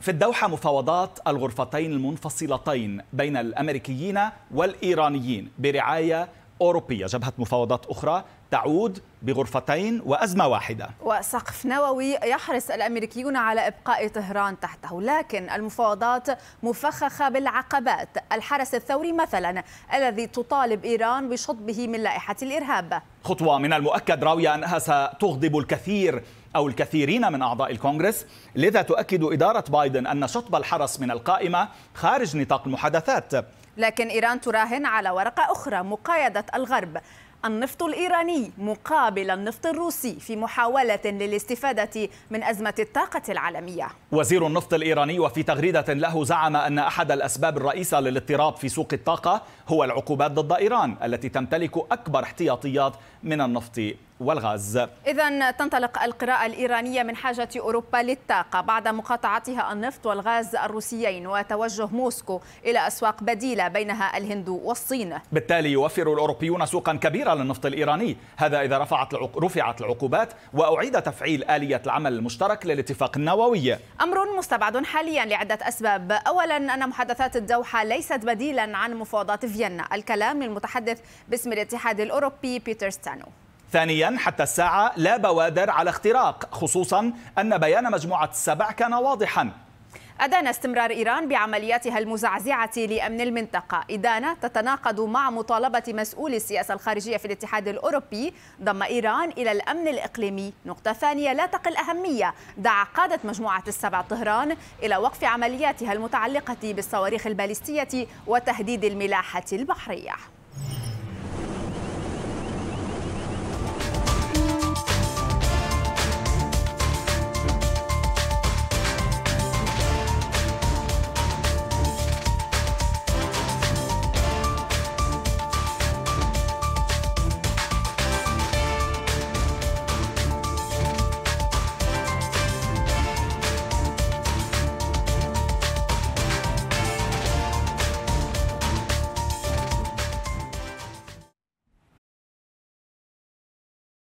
في الدوحة مفاوضات الغرفتين المنفصلتين بين الأمريكيين والإيرانيين برعاية أوروبية. جبهة مفاوضات أخرى تعود بغرفتين وأزمة واحدة وسقف نووي يحرص الأمريكيون على إبقاء طهران تحته، لكن المفاوضات مفخخة بالعقبات. الحرس الثوري مثلا الذي تطالب إيران بشطبه من لائحة الإرهاب، خطوة من المؤكد راوية أنها ستغضب الكثير أو الكثيرين من أعضاء الكونغرس، لذا تؤكد إدارة بايدن أن شطب الحرس من القائمة خارج نطاق المحادثات. لكن إيران تراهن على ورقة أخرى: مقايضة الغرب، النفط الإيراني مقابل النفط الروسي في محاولة للاستفادة من أزمة الطاقة العالمية. وزير النفط الإيراني وفي تغريدة له زعم أن أحد الأسباب الرئيسة للاضطراب في سوق الطاقة هو العقوبات ضد إيران التي تمتلك أكبر احتياطيات من النفط والغاز. إذن تنطلق القراءة الإيرانية من حاجة أوروبا للطاقة بعد مقاطعتها النفط والغاز الروسيين وتوجه موسكو إلى أسواق بديلة بينها الهند والصين. بالتالي يوفر الأوروبيون سوقا كبيرا للنفط الإيراني، هذا إذا رفعت العقوبات وأعيد تفعيل آلية العمل المشترك للاتفاق النووي. أمر مستبعد حاليا لعدة أسباب. أولا أن محادثات الدوحة ليست بديلا عن مفاوضات فيينا، الكلام للمتحدث باسم الاتحاد الأوروبي بيتر ستانو. ثانيا حتى الساعة لا بوادر على اختراق، خصوصا أن بيان مجموعة السبع كان واضحا. أدان استمرار إيران بعملياتها المزعزعة لأمن المنطقة، إدانة تتناقض مع مطالبة مسؤول السياسة الخارجية في الاتحاد الأوروبي ضم إيران إلى الأمن الإقليمي. نقطة ثانية لا تقل أهمية: دعا قادة مجموعة السبع طهران إلى وقف عملياتها المتعلقة بالصواريخ البالستية وتهديد الملاحة البحرية.